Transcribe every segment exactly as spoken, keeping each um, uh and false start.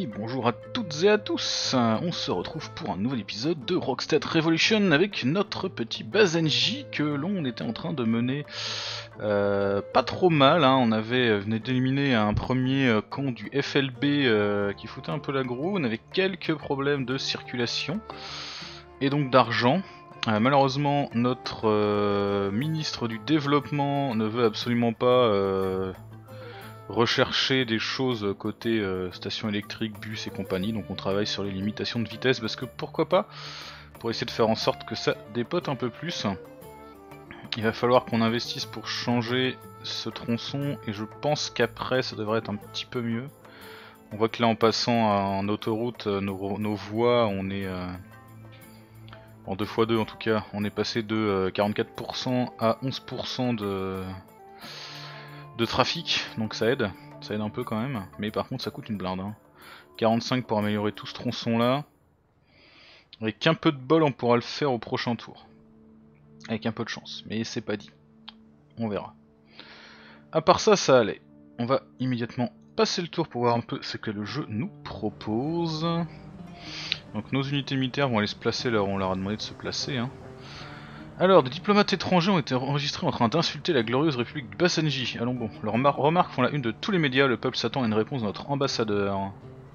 Et bonjour à toutes et à tous. On se retrouve pour un nouvel épisode de Rockstead Revolution avec notre petit Bazenji que l'on était en train de mener euh, pas trop mal. Hein. On avait venu d'éliminer un premier camp du F L B euh, qui foutait un peu la groue. On avait quelques problèmes de circulation et donc d'argent. Euh, malheureusement, notre euh, ministre du développement ne veut absolument pas euh, rechercher des choses côté euh, station électrique, bus et compagnie, donc on travaille sur les limitations de vitesse parce que pourquoi pas, pour essayer de faire en sorte que ça dépote un peu plus. Il va falloir qu'on investisse pour changer ce tronçon et je pense qu'après ça devrait être un petit peu mieux. On voit que là en passant en autoroute, nos, nos voies, on est euh, en deux fois deux en tout cas, on est passé de euh, quarante-quatre pour cent à onze pour cent de... de trafic, donc ça aide, ça aide un peu quand même, mais par contre ça coûte une blinde. Hein. quarante-cinq pour améliorer tout ce tronçon là. Avec un peu de bol on pourra le faire au prochain tour. Avec un peu de chance, mais c'est pas dit. On verra. À part ça, ça allait. On va immédiatement passer le tour pour voir un peu ce que le jeu nous propose. Donc nos unités militaires vont aller se placer là où on leur a demandé de se placer. Hein. Alors, des diplomates étrangers ont été enregistrés en train d'insulter la glorieuse république de Bazenji. Allons bon, leurs remarques font la une de tous les médias, le peuple s'attend à une réponse de notre ambassadeur.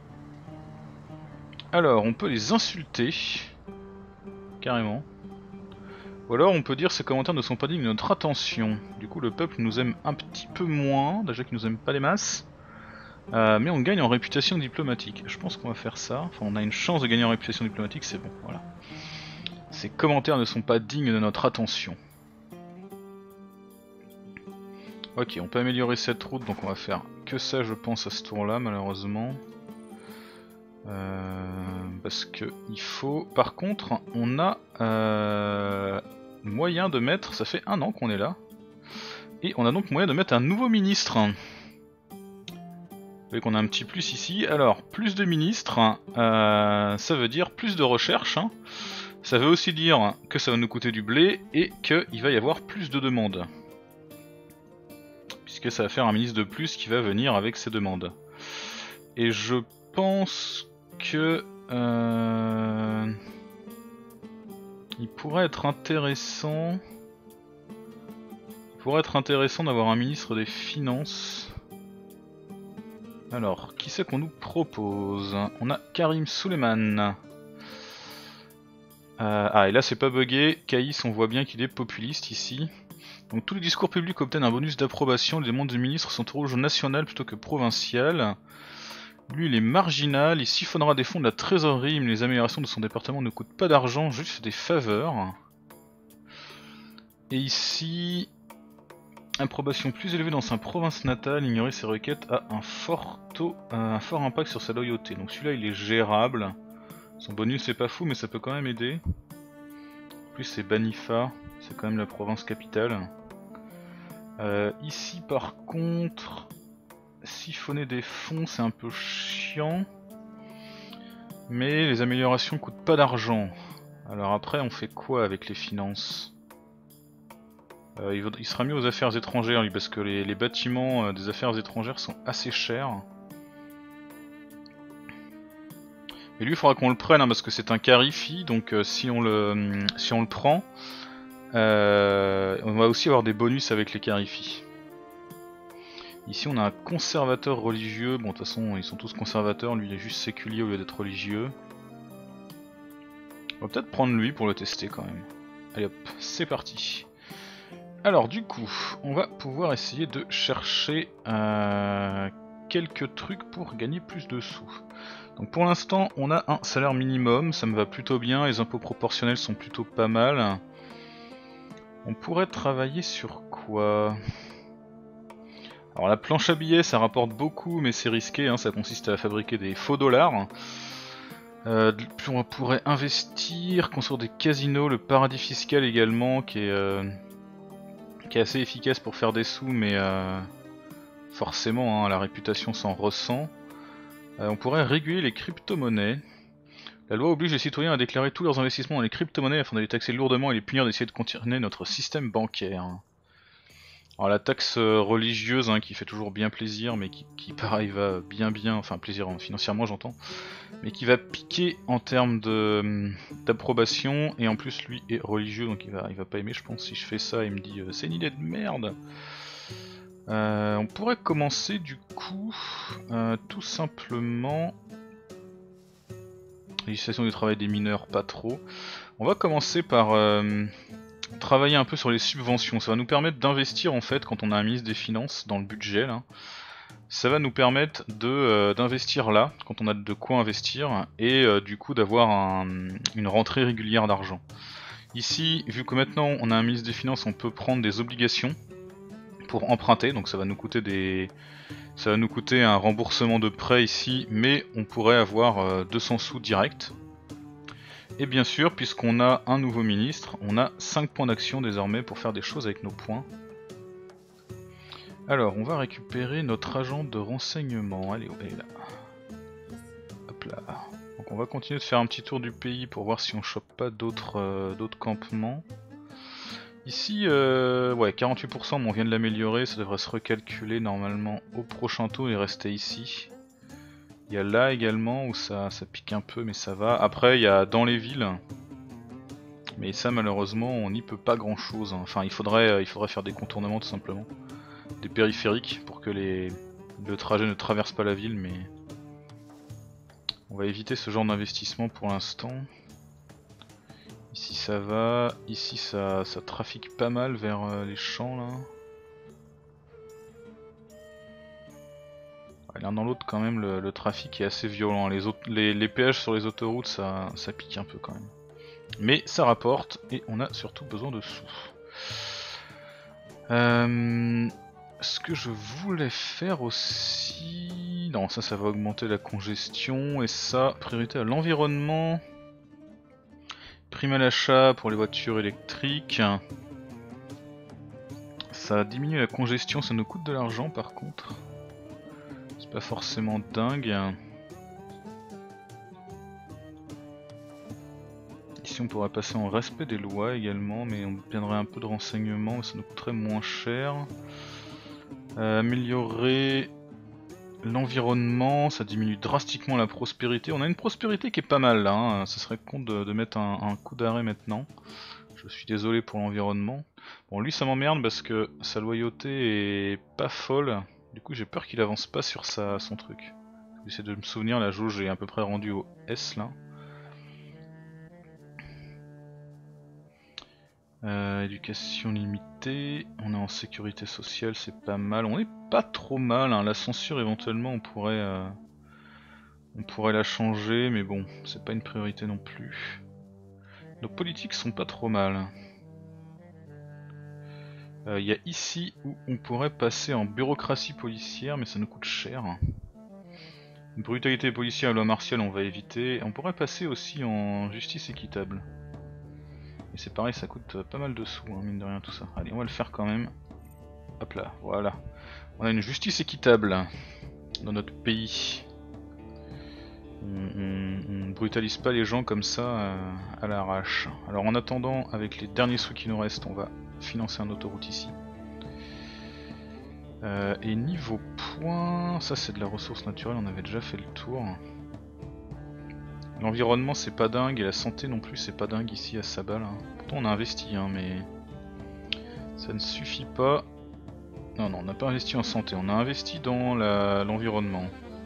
Alors, on peut les insulter, carrément. Ou alors on peut dire que ces commentaires ne sont pas dignes de notre attention. Du coup le peuple nous aime un petit peu moins, déjà qu'il nous aime pas des masses. Euh, mais on gagne en réputation diplomatique. Je pense qu'on va faire ça, enfin on a une chance de gagner en réputation diplomatique, c'est bon, voilà. Ces commentaires ne sont pas dignes de notre attention. Ok, on peut améliorer cette route, donc on va faire que ça je pense à ce tour là malheureusement. Euh, parce que il faut... Par contre, on a euh, moyen de mettre... Ça fait un an qu'on est là. Et on a donc moyen de mettre un nouveau ministre. Vous voyez qu'on a un petit plus ici. Alors, plus de ministres, euh, ça veut dire plus de recherche. Hein. Ça veut aussi dire que ça va nous coûter du blé et qu'il va y avoir plus de demandes. Puisque ça va faire un ministre de plus qui va venir avec ses demandes. Et je pense que... Euh, il pourrait être intéressant... Il pourrait être intéressant d'avoir un ministre des Finances. Alors, qui c'est qu'on nous propose? On a Karim Suleiman. Euh, ah, et là c'est pas bugué, Caïs on voit bien qu'il est populiste ici. Donc tous les discours publics obtiennent un bonus d'approbation, les demandes du ministre sont au rouge national plutôt que provincial. Lui il est marginal, il siphonnera des fonds de la trésorerie, mais les améliorations de son département ne coûtent pas d'argent, juste des faveurs. Et ici, approbation plus élevée dans sa province natale, ignorer ses requêtes a un fort taux, un fort impact sur sa loyauté. Donc celui-là il est gérable. Son bonus c'est pas fou mais ça peut quand même aider. En plus c'est Banifa, c'est quand même la province capitale. Euh, ici par contre, siphonner des fonds c'est un peu chiant. Mais les améliorations coûtent pas d'argent. Alors après on fait quoi avec les finances? euh, il, il sera mieux aux affaires étrangères lui parce que les, les bâtiments euh, des affaires étrangères sont assez chers. Et lui il faudra qu'on le prenne hein, parce que c'est un carifi, donc euh, si, on le, si on le prend, euh, on va aussi avoir des bonus avec les carifis. Ici on a un conservateur religieux, bon de toute façon ils sont tous conservateurs, lui il est juste séculier au lieu d'être religieux. On va peut-être prendre lui pour le tester quand même. Allez hop, c'est parti. Alors du coup, on va pouvoir essayer de chercher euh, quelques trucs pour gagner plus de sous. Donc pour l'instant on a un salaire minimum, ça me va plutôt bien, les impôts proportionnels sont plutôt pas mal. On pourrait travailler sur quoi? Alors la planche à billets ça rapporte beaucoup mais c'est risqué, hein, ça consiste à fabriquer des faux dollars. Euh, on pourrait investir, construire des casinos, le paradis fiscal également qui est, euh, qui est assez efficace pour faire des sous mais euh, forcément hein, la réputation s'en ressent. Euh, on pourrait réguler les crypto-monnaies. La loi oblige les citoyens à déclarer tous leurs investissements dans les crypto-monnaies afin de les taxer lourdement et les punir d'essayer de contourner notre système bancaire. Alors la taxe euh, religieuse hein, qui fait toujours bien plaisir, mais qui, qui pareil va bien bien, enfin plaisir hein, financièrement j'entends, mais qui va piquer en termes de d'approbation, et en plus lui est religieux donc il va, il va pas aimer je pense si je fais ça, il me dit euh, c'est une idée de merde. Euh, on pourrait commencer du coup euh, tout simplement... Législation du travail des mineurs, pas trop. On va commencer par euh, travailler un peu sur les subventions. Ça va nous permettre d'investir en fait quand on a un ministre des Finances dans le budget là. Ça va nous permettre de euh, d'investir là quand on a de quoi investir et euh, du coup d'avoir un, une rentrée régulière d'argent. Ici, vu que maintenant on a un ministre des Finances, on peut prendre des obligations pour emprunter, donc ça va nous coûter des ça va nous coûter un remboursement de prêt ici, mais on pourrait avoir euh, deux cents sous direct. Et bien sûr, puisqu'on a un nouveau ministre, on a cinq points d'action désormais pour faire des choses avec nos points. Alors, on va récupérer notre agent de renseignement. Allez, elle est là. Hop là. Donc on va continuer de faire un petit tour du pays pour voir si on chope pas d'autres euh, d'autres campements. Ici, euh, ouais, quarante-huit pour cent, mais on vient de l'améliorer, ça devrait se recalculer normalement au prochain tour et rester ici. Il y a là également où ça, ça pique un peu, mais ça va. Après, il y a dans les villes, mais ça malheureusement, on n'y peut pas grand chose. Enfin, il faudrait, il faudrait faire des contournements tout simplement, des périphériques pour que les, le trajet ne traverse pas la ville, mais on va éviter ce genre d'investissement pour l'instant. Ici ça va, ici ça, ça trafique pas mal vers euh, les champs là. Ouais, l'un dans l'autre quand même le, le trafic est assez violent, les, autres, les, les péages sur les autoroutes ça, ça pique un peu quand même. Mais ça rapporte et on a surtout besoin de sous. Euh, ce que je voulais faire aussi... Non ça ça va augmenter la congestion et ça, priorité à l'environnement. Prime à l'achat pour les voitures électriques. Ça diminue la congestion, ça nous coûte de l'argent par contre. C'est pas forcément dingue. Ici on pourrait passer en respect des lois également, mais on obtiendrait un peu de renseignements, ça nous coûterait moins cher. Euh, améliorer l'environnement, ça diminue drastiquement la prospérité. On a une prospérité qui est pas mal là, hein. Ça serait con de, de mettre un, un coup d'arrêt maintenant. Je suis désolé pour l'environnement. Bon lui ça m'emmerde parce que sa loyauté est pas folle. Du coup j'ai peur qu'il avance pas sur sa, son truc. J'essaie de me souvenir, la jauge est à peu près rendue au S là. Euh, éducation limitée, on est en sécurité sociale, c'est pas mal. On est pas trop mal, hein. La censure éventuellement on pourrait, euh, on pourrait la changer, mais bon, c'est pas une priorité non plus. Nos politiques sont pas trop mal. Il euh, y a ici où on pourrait passer en bureaucratie policière, mais ça nous coûte cher. Une brutalité policière et loi martiale on va éviter. On pourrait passer aussi en justice équitable. Et c'est pareil, ça coûte pas mal de sous, hein, mine de rien tout ça. Allez, on va le faire quand même. Hop là, voilà. On a une justice équitable dans notre pays. On, on, on brutalise pas les gens comme ça euh, à l'arrache. Alors en attendant, avec les derniers sous qui nous restent, on va financer un autoroute ici. Euh, et niveau points, ça c'est de la ressource naturelle, on avait déjà fait le tour. L'environnement c'est pas dingue et la santé non plus c'est pas dingue ici à Sabal. Hein. Pourtant on a investi hein, mais ça ne suffit pas. Non non on n'a pas investi en santé, on a investi dans l'environnement.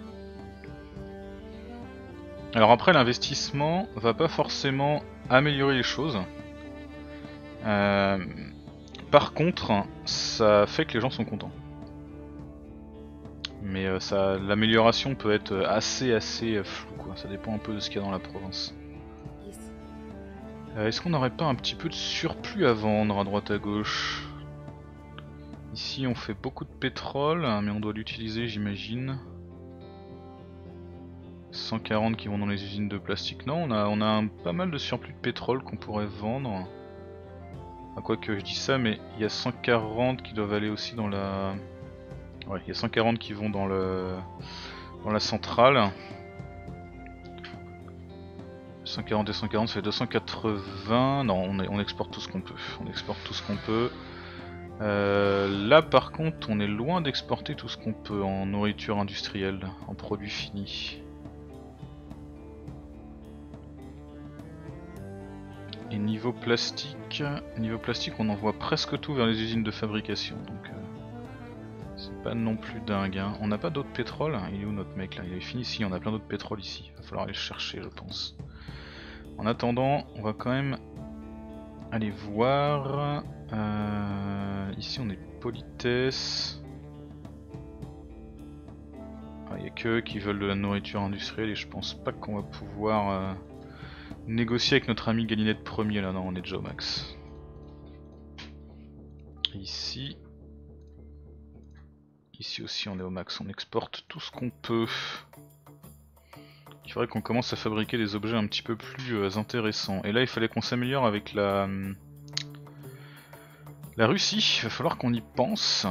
Alors après l'investissement va pas forcément améliorer les choses. Euh, par contre ça fait que les gens sont contents. Mais euh, ça, l'amélioration peut être assez assez floue quoi, ça dépend un peu de ce qu'il y a dans la province. Euh, Est-ce qu'on n'aurait pas un petit peu de surplus à vendre à droite à gauche? Ici on fait beaucoup de pétrole, mais on doit l'utiliser j'imagine. cent quarante qui vont dans les usines de plastique. Non, on a, on a un, pas mal de surplus de pétrole qu'on pourrait vendre. Ah, quoi que je dis ça, mais il y a cent quarante qui doivent aller aussi dans la... Ouais, il y a cent quarante qui vont dans le dans la centrale. cent quarante et cent quarante ça fait deux cent quatre-vingts. Non, on, on exporte tout ce qu'on peut. On exporte tout ce qu'on peut. Euh, là par contre on est loin d'exporter tout ce qu'on peut en nourriture industrielle, en produits finis. Et niveau plastique, niveau plastique on envoie presque tout vers les usines de fabrication, donc euh, c'est pas non plus dingue. Hein. On n'a pas d'autre pétrole, il est où notre mec là? Il est fini ici, on a plein d'autres pétrole ici, il va falloir aller le chercher je pense. En attendant, on va quand même aller voir. Euh, ici on est politesse. Il n'y a que eux qui veulent de la nourriture industrielle et je pense pas qu'on va pouvoir euh, négocier avec notre ami Galinette premier là, non on est déjà au max. Ici. Ici aussi on est au max, on exporte tout ce qu'on peut. Il faudrait qu'on commence à fabriquer des objets un petit peu plus euh, intéressants. Et là il fallait qu'on s'améliore avec la... La Russie, il va falloir qu'on y pense.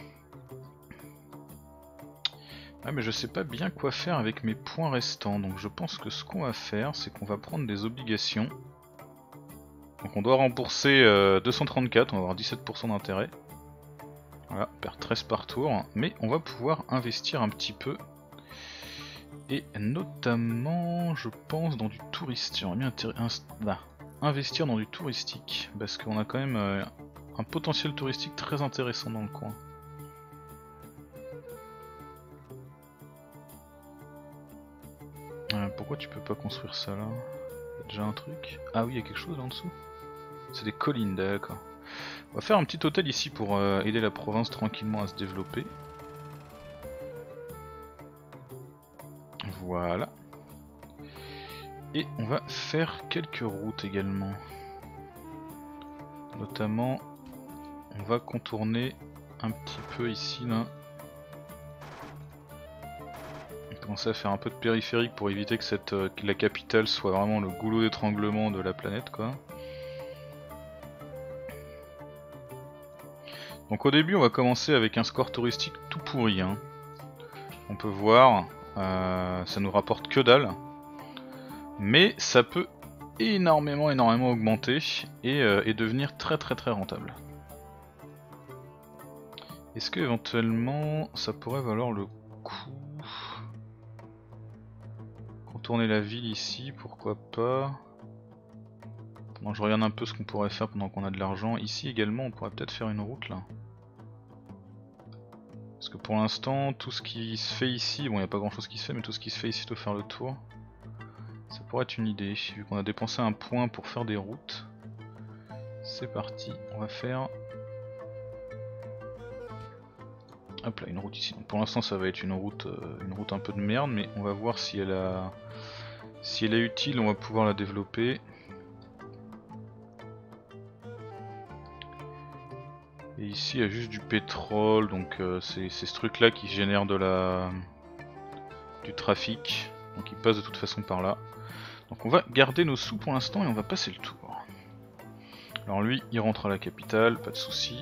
Ah mais je sais pas bien quoi faire avec mes points restants, donc je pense que ce qu'on va faire c'est qu'on va prendre des obligations. Donc on doit rembourser euh, deux cent trente-quatre, on va avoir dix-sept pour cent d'intérêt. Voilà, on perd treize par tour, mais on va pouvoir investir un petit peu. Et notamment, je pense, dans du touristique. J'aimerais bien ah, investir dans du touristique, parce qu'on a quand même euh, un potentiel touristique très intéressant dans le coin. Euh, pourquoi tu peux pas construire ça là? Il y a déjà un truc. Ah oui, il y a quelque chose là en dessous. C'est des collines, d'accord. On va faire un petit hôtel ici pour euh, aider la province tranquillement à se développer. Voilà. Et on va faire quelques routes également. Notamment, on va contourner un petit peu ici là. On va commencer à faire un peu de périphérique pour éviter que, cette, euh, que la capitale soit vraiment le goulot d'étranglement de la planète quoi. Donc au début on va commencer avec un score touristique tout pourri. Hein. On peut voir, euh, ça nous rapporte que dalle. Mais ça peut énormément énormément augmenter et, euh, et devenir très très très rentable. Est-ce que éventuellement ça pourrait valoir le coup? Contourner la ville ici, pourquoi pas? Bon, je regarde un peu ce qu'on pourrait faire pendant qu'on a de l'argent. Ici également on pourrait peut-être faire une route là. Parce que pour l'instant tout ce qui se fait ici, bon il n'y a pas grand chose qui se fait, mais tout ce qui se fait ici doit faire le tour. Ça pourrait être une idée, vu qu'on a dépensé un point pour faire des routes. C'est parti, on va faire... Hop là, une route ici. Donc pour l'instant ça va être une route, euh, une route un peu de merde, mais on va voir si elle a... Si elle est utile, on va pouvoir la développer. Et ici il y a juste du pétrole, donc euh, c'est ce truc là qui génère de la... du trafic. Donc il passe de toute façon par là. Donc on va garder nos sous pour l'instant et on va passer le tour. Alors lui il rentre à la capitale, pas de soucis.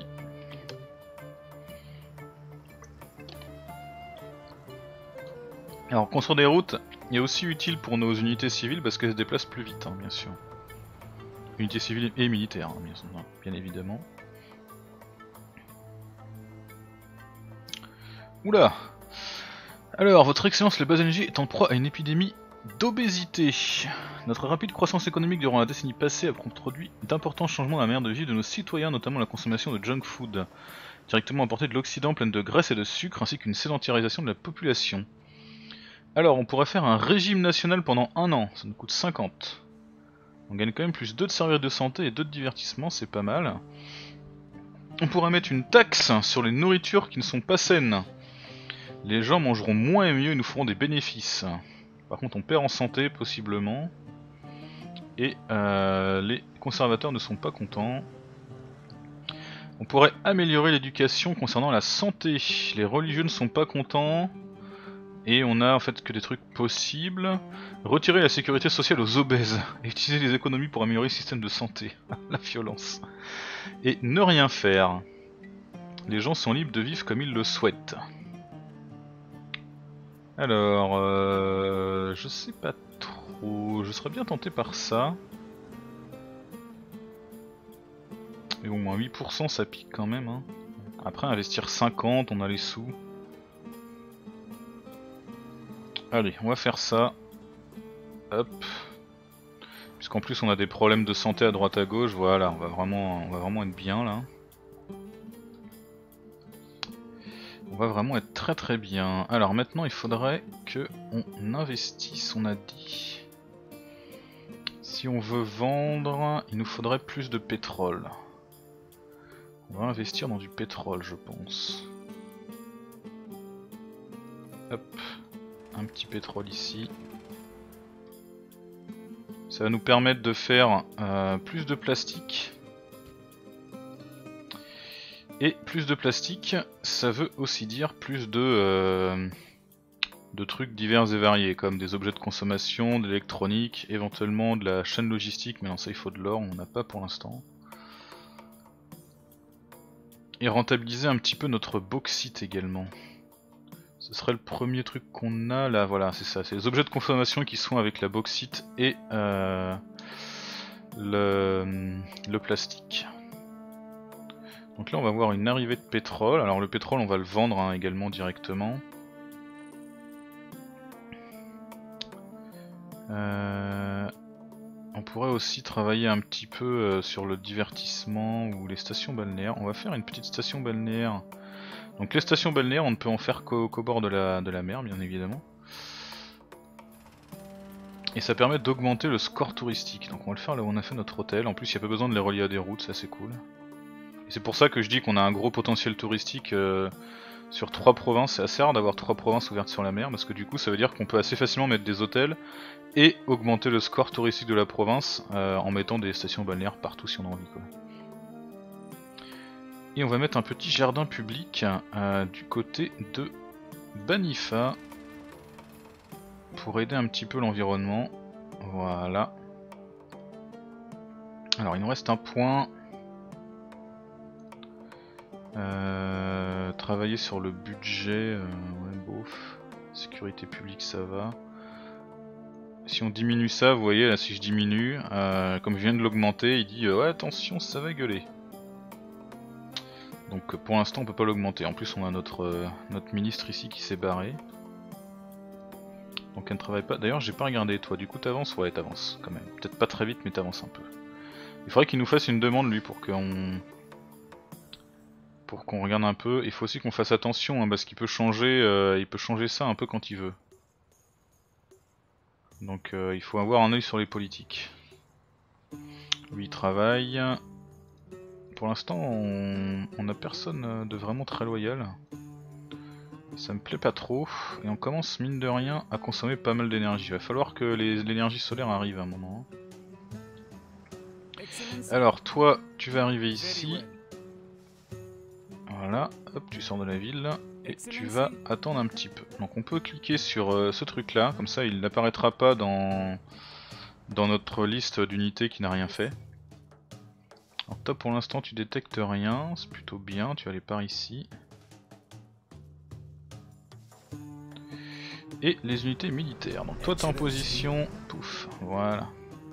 Alors construire des routes est aussi utile pour nos unités civiles parce qu'elles se déplacent plus vite hein, bien sûr. Unités civiles et militaires hein, bien, bien évidemment. Oula! Alors, votre excellence le Bazenji est en proie à une épidémie d'obésité. Notre rapide croissance économique durant la décennie passée a produit d'importants changements dans la manière de vivre de nos citoyens, notamment la consommation de junk food, directement apportée de l'Occident pleine de graisse et de sucre, ainsi qu'une sédentarisation de la population. Alors, on pourrait faire un régime national pendant un an, ça nous coûte cinquante. On gagne quand même plus deux de services de santé et deux de divertissement, c'est pas mal. On pourrait mettre une taxe sur les nourritures qui ne sont pas saines. Les gens mangeront moins et mieux et nous feront des bénéfices. Par contre on perd en santé possiblement. Et euh, les conservateurs ne sont pas contents. On pourrait améliorer l'éducation concernant la santé. Les religieux ne sont pas contents. Et on a en fait que des trucs possibles. Retirer la sécurité sociale aux obèses. Et utiliser les économies pour améliorer le système de santé. La violence. Et ne rien faire. Les gens sont libres de vivre comme ils le souhaitent. Alors, euh, je sais pas trop, je serais bien tenté par ça. Mais bon, moins huit pour cent ça pique quand même. Hein. Après, investir cinquante, on a les sous. Allez, on va faire ça. Hop. Puisqu'en plus on a des problèmes de santé à droite à gauche, voilà, on va vraiment, on va vraiment être bien là. On va vraiment être très très bien. Alors maintenant il faudrait que on investisse, on a dit. Si on veut vendre, il nous faudrait plus de pétrole. On va investir dans du pétrole je pense. Hop, un petit pétrole ici. Ça va nous permettre de faire euh, plus de plastique. Et plus de plastique, ça veut aussi dire plus de, euh, de trucs divers et variés, comme des objets de consommation, de l'électronique, éventuellement de la chaîne logistique, mais non ça il faut de l'or, on n'en a pas pour l'instant. Et rentabiliser un petit peu notre bauxite également. Ce serait le premier truc qu'on a là, voilà c'est ça, c'est les objets de consommation qui sont avec la bauxite et euh, le, le plastique. Donc là on va voir une arrivée de pétrole, alors le pétrole on va le vendre hein, également directement. Euh, on pourrait aussi travailler un petit peu euh, sur le divertissement ou les stations balnéaires. On va faire une petite station balnéaire. Donc les stations balnéaires on ne peut en faire qu'au qu'au bord de la, de la mer bien évidemment. Et ça permet d'augmenter le score touristique. Donc on va le faire là où on a fait notre hôtel. En plus il n'y a pas besoin de les relier à des routes, ça c'est cool. Et c'est pour ça que je dis qu'on a un gros potentiel touristique euh, sur trois provinces. C'est assez rare d'avoir trois provinces ouvertes sur la mer parce que du coup ça veut dire qu'on peut assez facilement mettre des hôtels et augmenter le score touristique de la province euh, en mettant des stations balnéaires partout si on a envie quoi. Et on va mettre un petit jardin public euh, du côté de Banifa pour aider un petit peu l'environnement. Voilà. Alors il nous reste un point. Euh, travailler sur le budget, euh, ouais, bof. Sécurité publique ça va. Si on diminue ça, vous voyez là si je diminue, euh, comme je viens de l'augmenter, il dit euh, ouais attention ça va gueuler. Donc pour l'instant on peut pas l'augmenter, en plus on a notre, euh, notre ministre ici qui s'est barré. Donc elle ne travaille pas, d'ailleurs j'ai pas regardé, toi du coup t'avances? Ouais t'avances quand même, peut-être pas très vite mais t'avances un peu. Il faudrait qu'il nous fasse une demande lui pour qu'on pour qu'on regarde un peu, il faut aussi qu'on fasse attention hein, parce qu'il peut changer euh, il peut changer ça un peu quand il veut. Donc euh, il faut avoir un œil sur les politiques. Lui il travaille. Pour l'instant on... on a personne de vraiment très loyal. Ça me plaît pas trop. Et on commence mine de rien à consommer pas mal d'énergie. Il va falloir que l'énergie solaire arrive à un moment. Alors toi tu vas arriver ici. Voilà, hop tu sors de la ville. Et tu vas attendre un petit peu. Donc on peut cliquer sur euh, ce truc là. Comme ça il n'apparaîtra pas dans, dans notre liste d'unités qui n'a rien fait. Alors toi pour l'instant tu détectes rien, c'est plutôt bien, tu vas aller par ici. Et les unités militaires, donc toi t'es en position, pouf, voilà.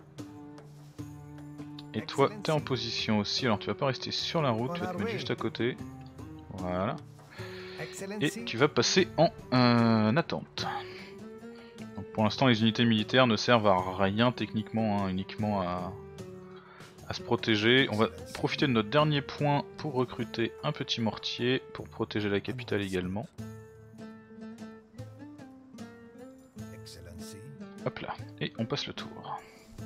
Et toi t'es en position aussi, alors tu vas pas rester sur la route, tu vas te mettre juste à côté. Voilà. Et tu vas passer en euh, attente. Donc pour l'instant les unités militaires ne servent à rien techniquement, hein, uniquement à... à se protéger. On va profiter de notre dernier point pour recruter un petit mortier pour protéger la capitale également. Hop là, et on passe le tour.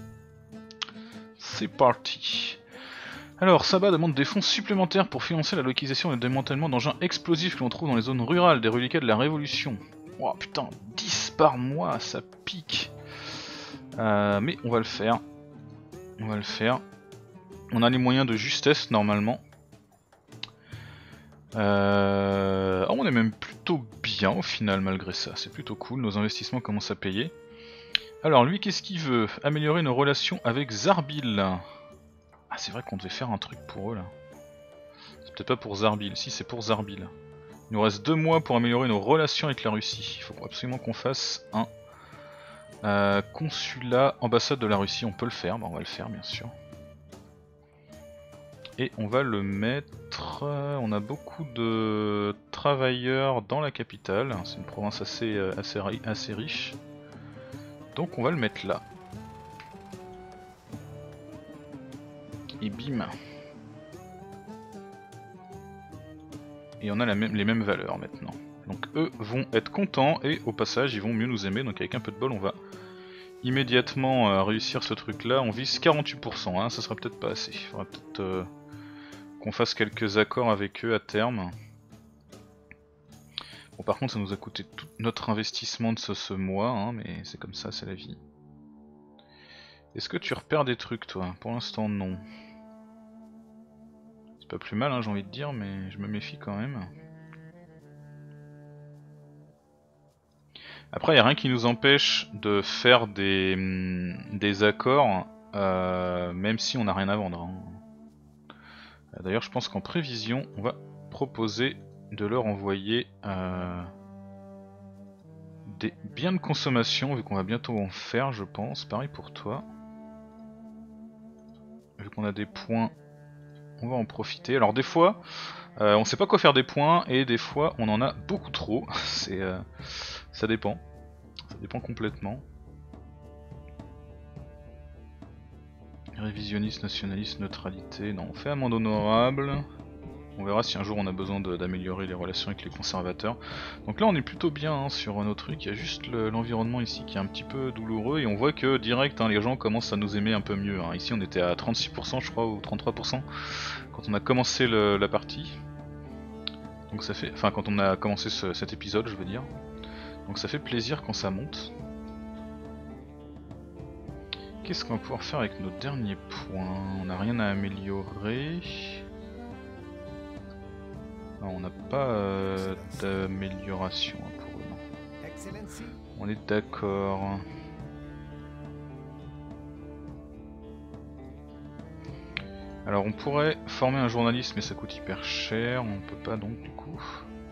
C'est parti. Alors Saba demande des fonds supplémentaires pour financer la localisation et le démantèlement d'engins explosifs que l'on trouve dans les zones rurales des reliquats de la Révolution. Oh putain, dix par mois, ça pique. Euh, mais on va le faire. On va le faire. On a les moyens de justesse normalement. Euh... Oh, on est même plutôt bien au final malgré ça, c'est plutôt cool, nos investissements commencent à payer. Alors lui qu'est-ce qu'il veut? Améliorer nos relations avec Zarbil. Ah c'est vrai qu'on devait faire un truc pour eux là. C'est peut-être pas pour Zarbil, si c'est pour Zarbil. Il nous reste deux mois pour améliorer nos relations avec la Russie. Il faut absolument qu'on fasse un euh, consulat, ambassade de la Russie, on peut le faire, bah, on va le faire bien sûr. Et on va le mettre... On a beaucoup de travailleurs dans la capitale. C'est une province assez, assez, assez riche. Donc on va le mettre là. Et bim. Et on a la même, les mêmes valeurs maintenant. Donc eux vont être contents et au passage ils vont mieux nous aimer. Donc avec un peu de bol on va immédiatement euh, réussir ce truc là. On vise quarante-huit pour cent, hein, ça sera peut-être pas assez. Il faudra peut-être euh, qu'on fasse quelques accords avec eux à terme. Bon par contre ça nous a coûté tout notre investissement de ce, ce mois, hein, mais c'est comme ça, c'est la vie. Est-ce que tu repères des trucs toi? Pour l'instant non. C'est pas plus mal hein, j'ai envie de dire, mais je me méfie quand même. Après, il n'y a rien qui nous empêche de faire des, des accords, euh, même si on n'a rien à vendre. Hein. D'ailleurs, je pense qu'en prévision, on va proposer de leur envoyer euh, des biens de consommation, vu qu'on va bientôt en faire, je pense. Pareil pour toi. Vu qu'on a des points, on va en profiter. Alors des fois, euh, on sait pas quoi faire des points, et des fois, on en a beaucoup trop. C'est... Euh, Ça dépend, ça dépend complètement. Révisionniste, nationaliste, neutralité, non, on fait amende honorable. On verra si un jour on a besoin d'améliorer les relations avec les conservateurs. Donc là on est plutôt bien hein, sur nos trucs, il y a juste l'environnement le, ici qui est un petit peu douloureux et on voit que direct hein, les gens commencent à nous aimer un peu mieux. Hein. Ici on était à trente-six pour cent je crois ou trente-trois pour cent quand on a commencé le, la partie. Donc ça fait, enfin quand on a commencé ce, cet épisode je veux dire. Donc ça fait plaisir quand ça monte. Qu'est-ce qu'on va pouvoir faire avec nos derniers points? On n'a rien à améliorer. Non, on n'a pas euh, d'amélioration hein, pour eux. Non. On est d'accord. Alors on pourrait former un journaliste mais ça coûte hyper cher, on peut pas donc du coup.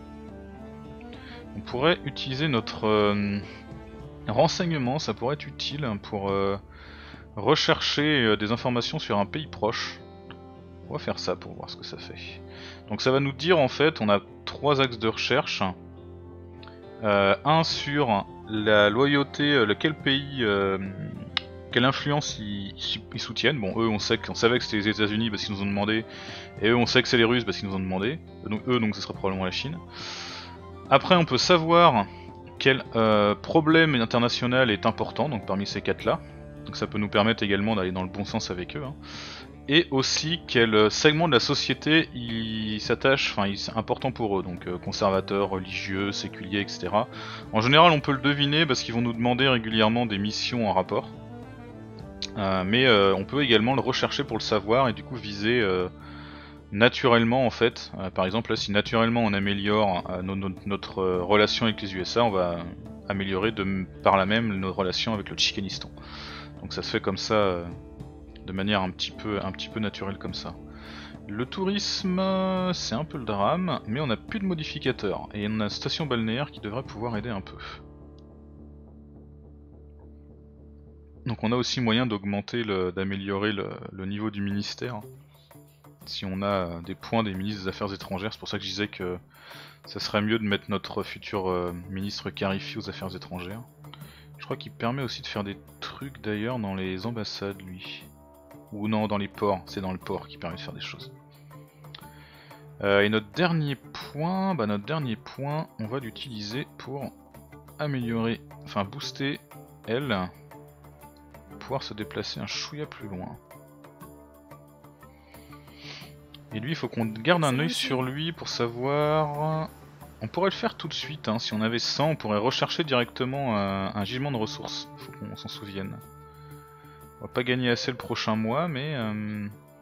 On pourrait utiliser notre euh, renseignement, ça pourrait être utile pour euh, rechercher euh, des informations sur un pays proche. On va faire ça pour voir ce que ça fait. Donc ça va nous dire en fait, on a trois axes de recherche. Euh, un sur la loyauté, euh, lequel pays, euh, quelle influence ils, ils soutiennent. Bon eux on sait qu'on savait que c'était les États-Unis parce qu'ils nous ont demandé, et eux on sait que c'est les Russes parce qu'ils nous ont demandé. Donc eux donc ce sera probablement la Chine. Après on peut savoir quel euh, problème international est important, donc parmi ces quatre là. Donc ça peut nous permettre également d'aller dans le bon sens avec eux. Hein. Et aussi quel segment de la société il s'attache, enfin c'est important pour eux, donc euh, conservateurs, religieux, séculiers, et cetera. En général on peut le deviner parce qu'ils vont nous demander régulièrement des missions en rapport. Euh, mais euh, on peut également le rechercher pour le savoir et du coup viser euh, naturellement en fait. Euh, par exemple là si naturellement on améliore euh, no no notre euh, relation avec les U S A, on va améliorer de, par là même nos relations avec le Tchikanistan. Donc ça se fait comme ça, euh, de manière un petit peu, un petit peu naturelle comme ça. Le tourisme, c'est un peu le drame, mais on n'a plus de modificateurs. Et on a une station balnéaire qui devrait pouvoir aider un peu. Donc on a aussi moyen d'augmenter, d'améliorer le, le niveau du ministère. Si on a des points des ministres des Affaires étrangères, c'est pour ça que je disais que ça serait mieux de mettre notre futur euh, ministre Carifi aux Affaires étrangères. Je crois qu'il permet aussi de faire des trucs d'ailleurs dans les ambassades lui. Ou non, dans les ports, c'est dans le port qui permet de faire des choses. Euh, et notre dernier point, bah notre dernier point, on va l'utiliser pour améliorer, enfin booster elle, pouvoir se déplacer un chouïa plus loin. Et lui, il faut qu'on garde un œil sur lui pour savoir... On pourrait le faire tout de suite, hein. Si on avait cent, on pourrait rechercher directement un, un gisement de ressources, faut qu'on s'en souvienne. On va pas gagner assez le prochain mois, mais... Euh...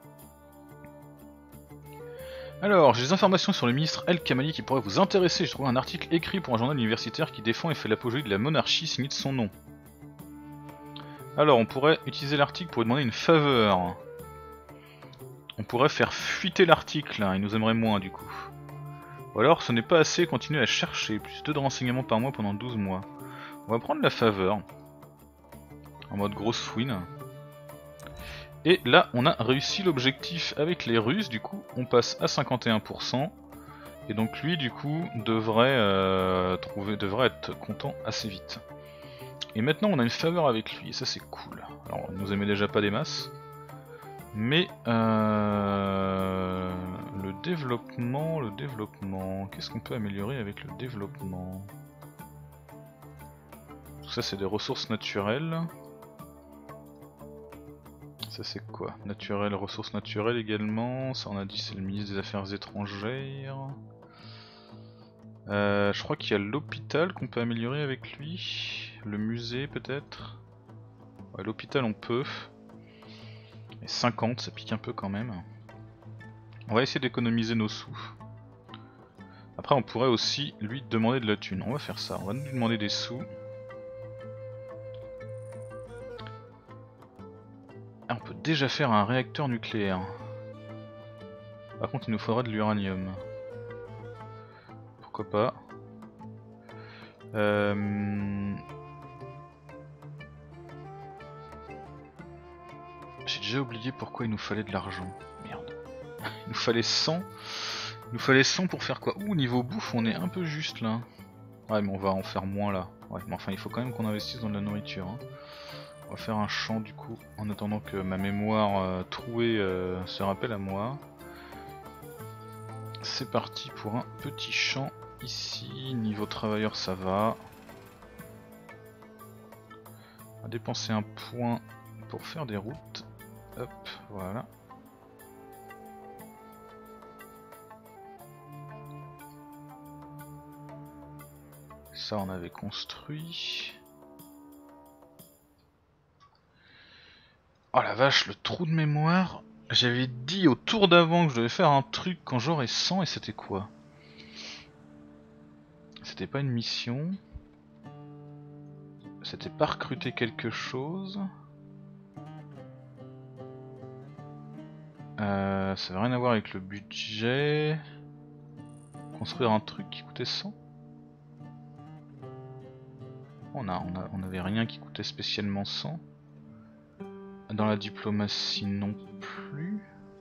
Alors, j'ai des informations sur le ministre El Kamali qui pourraient vous intéresser. J'ai trouvé un article écrit pour un journal universitaire qui défend et fait l'apologie de la monarchie signé de son nom. Alors, on pourrait utiliser l'article pour lui demander une faveur. On pourrait faire fuiter l'article, hein. Il nous aimerait moins du coup. Ou alors, ce n'est pas assez, continuer à chercher. Plus deux de renseignements par mois pendant douze mois. On va prendre la faveur. En mode grosse fouine. Et là, on a réussi l'objectif avec les Russes, du coup, on passe à cinquante et un pour cent. Et donc lui, du coup, devrait, euh, trouver, devrait être content assez vite. Et maintenant, on a une faveur avec lui, et ça c'est cool. Alors, il nous aimait déjà pas des masses. Mais, euh, le développement, le développement... Qu'est-ce qu'on peut améliorer avec le développement? Tout ça, c'est des ressources naturelles. Ça c'est quoi? Naturel, ressources naturelles également. Ça on a dit c'est le ministre des Affaires étrangères. Euh, je crois qu'il y a l'hôpital qu'on peut améliorer avec lui. Le musée peut-être. Ouais, l'hôpital on peut. Et cinquante, ça pique un peu quand même. On va essayer d'économiser nos sous. Après on pourrait aussi lui demander de la thune. On va faire ça, on va lui demander des sous. Ah, on peut déjà faire un réacteur nucléaire. Par contre il nous faudra de l'uranium. Pourquoi pas. Euh... J'ai déjà oublié pourquoi il nous fallait de l'argent. Merde. Il nous fallait cent. Il nous fallait cent pour faire quoi? Ouh, niveau bouffe on est un peu juste là. Ouais mais on va en faire moins là. Ouais mais enfin il faut quand même qu'on investisse dans de la nourriture. Hein. On va faire un champ du coup en attendant que ma mémoire euh, trouée euh, se rappelle à moi. C'est parti pour un petit champ ici. Niveau travailleur ça va. On va dépenser un point pour faire des routes. Hop, voilà. Ça on avait construit. Oh la vache, le trou de mémoire. J'avais dit au tour d'avant que je devais faire un truc quand j'aurai cent et c'était quoi? C'était pas une mission. C'était pas recruter quelque chose. Euh, ça avait rien à voir avec le budget. Construire un truc qui coûtait cent. On a, on a, on avait rien qui coûtait spécialement cent. Dans la diplomatie non plus.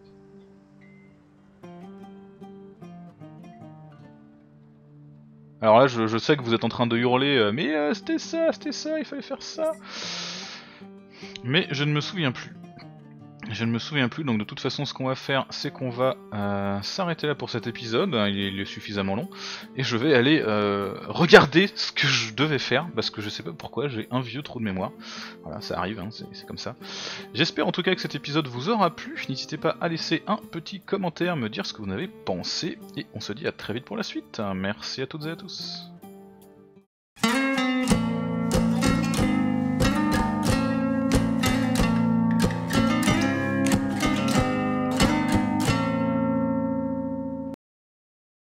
Alors là je, je sais que vous êtes en train de hurler euh, mais euh, c'était ça, c'était ça, il fallait faire ça. Mais je ne me souviens plus. Je ne me souviens plus, donc de toute façon ce qu'on va faire c'est qu'on va euh, s'arrêter là pour cet épisode, il est, il est suffisamment long, et je vais aller euh, regarder ce que je devais faire, parce que je sais pas pourquoi j'ai un vieux trou de mémoire, voilà ça arrive, hein, c'est comme ça. J'espère en tout cas que cet épisode vous aura plu, n'hésitez pas à laisser un petit commentaire, me dire ce que vous en avez pensé, et on se dit à très vite pour la suite, merci à toutes et à tous.